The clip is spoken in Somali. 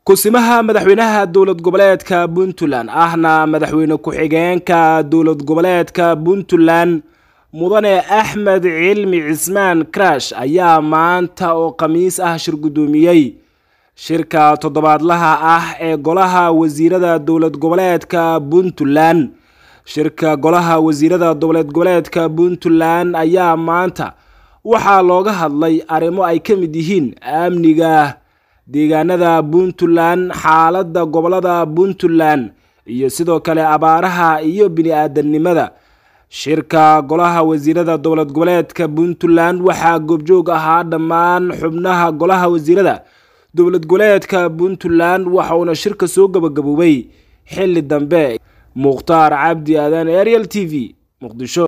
kusimaha madaxweynaha dowlad goboleedka Puntland ahna madaxweyne ku-xigeenka dowlad goboleedka Puntland mudane Axmed Cilmi Cismaan Crash ayaa maanta oo khamiis ah shir gudoomiyay shirka toddobaadlaha ah ee golaha wasiirada dowlad goboleedka Puntland. shirka golaha wasiirada dowlad goboleedka Puntland ayaa maanta waxaa looga hadlay arrimo ay ka mid yihiin amniga deegaanada Puntland, xaaladda gobolada Puntland iyo sidoo kale abaaraha iyo bini'aadanimada. shirka golaha wasiirada dowlad goboleedka Puntland waxaa goobjoog ahaa dhammaan xubnaha golaha wasiirada dowlad goboleedka Puntland waxaana shirka soo gabagaboobay xilli dambe. Mukhtaar Cabdi Aadan, Ariel TV, Muqdisho.